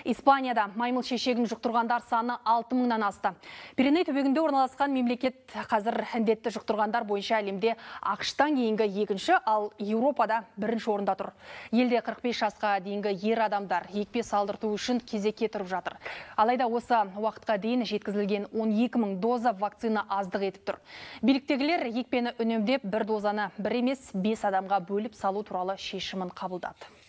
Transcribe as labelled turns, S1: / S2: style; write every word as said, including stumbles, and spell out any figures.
S1: Испанияда маймыл шешегін жұқтырғандар саны алты мыңнан асты. Пиреней түбегінде орналасқан мемлекет қазір індетті жұқтырғандар бойынша әлемде ақш-тан кейінгі екінші, ал Еуропада бірінші орында тұр. Елде қырық бес жасқа дейінгі ер адамдар екпе салдырту үшін кезекке тұрып жатыр. Алайда осы уақытқа дейін жеткізілген он екі мың доза вакцина аздық етіп тұр. Биліктегілер екпені үнемдеп бір дозаны бір емес бес адамға бөліп салу туралы шешімін қабылдады.